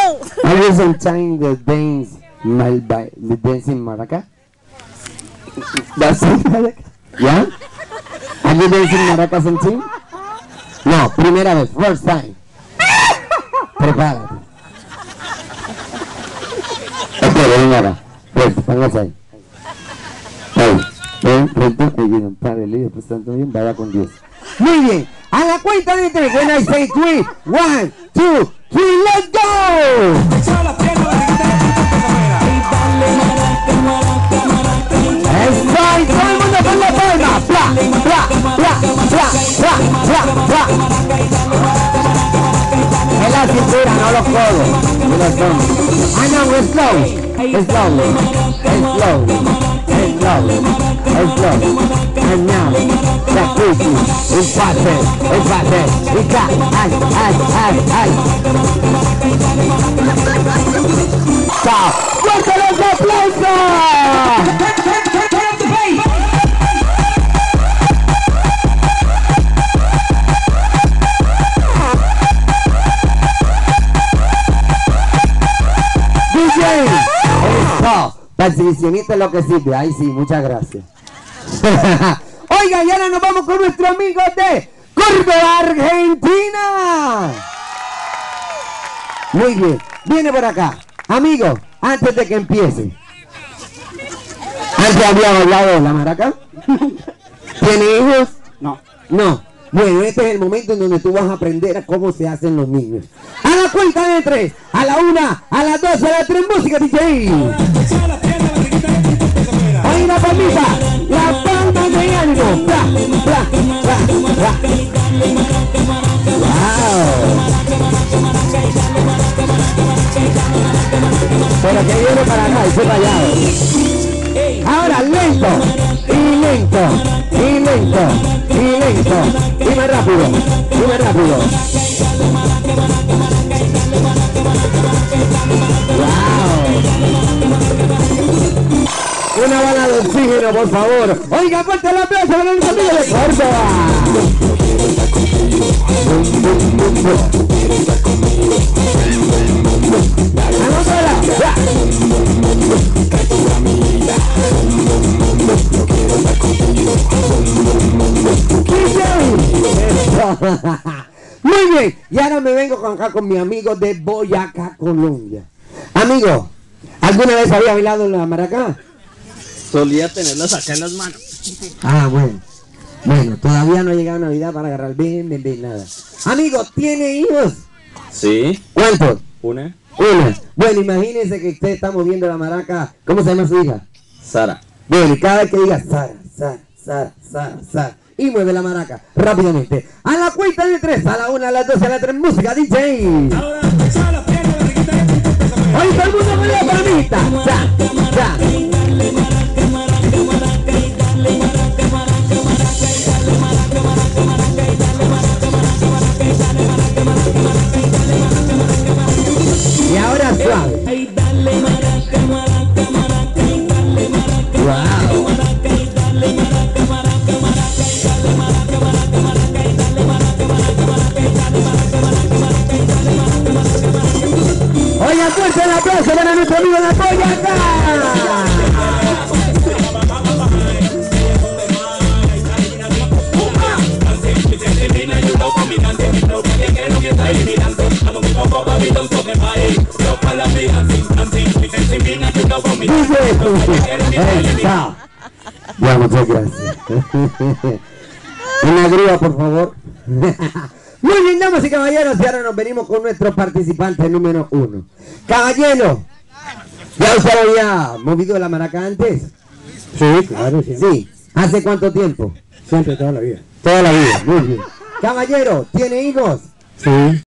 Are you sometime the dancing maraca? Dancing maraca? Yeah? Are you dancing maraca sometime? No, primera vez, first time. Prepárate. Ok, ven acá. Pues, póngase ahí. Ahí. Ven, frente, ahí viene un padre y después tanto bien, vaya con Dios. Muy bien, a la cuenta de 3, when I say 3, 1, 2, 3, let's go! Es right, todo el mundo con la palma, bla, bla, bla, bla, bla, bla, bla. Es la cintura, no los codos, ni los hombros. Ah, no, es slow, slowly, slowly, slowly. And now, that pussy is faster, it's got, ay. Chao, ¡fuerte los aplausos! DJ, eso, perseguicionista es lo que sirve, ahí sí, muchas gracias. Oiga, y ahora nos vamos con nuestro amigo de Córdoba, Argentina. Muy bien, viene por acá. Amigo, antes de que empiece. Antes habíamos hablado de la maraca. ¿Tiene hijos? No. No. Bueno, este es el momento en donde tú vas a aprender a cómo se hacen los niños. A la cuenta de 3, a la 1, a la 2, a la 3, música, DJ. Ahí la palmita, la palma de ánimo. Bla, bla, bla, bla. Wow. Pero que viene para acá, estoy rayado. Ahora lento, y lento, y lento, y lento, y más rápido, y más rápido. Wow. Una bala de oxígeno, por favor. Oiga, fuerte el aplauso para los amigos de Córdoba. Muy bien, y ahora me vengo acá con mi amigo de Boyacá, Colombia. Amigo, ¿alguna vez había bailado la maracá? Solía tenerlas acá en las manos. Ah, bueno. Bueno, todavía no ha llegado Navidad para agarrar bien, nada. Amigo, ¿tiene hijos? Sí. ¿Cuántos? Una. Bueno, imagínense que usted está moviendo la maraca. ¿Cómo se llama su hija? Sara. Bueno, y cada vez que diga Sara, y mueve la maraca rápidamente. A la cuenta de 3, a la 1, a la 2, a la 3, música, DJ. Ahora, echa la pierna, Hoy todo el mundo con la palmita. Y ahora suave. Wow. Oiga, fuerte el aplauso para nuestro amigo de Boyacá. Ya, muchas gracias. Una grúa, por favor. Muy bien, damas y caballeros, y ahora nos venimos con nuestro participante número 1. Caballero, ¿ya usted había movido la maraca antes? Sí, claro, sí. Sí. ¿Hace cuánto tiempo? Siempre, toda la vida. Toda la vida, muy bien. Caballero, ¿tiene hijos? Sí.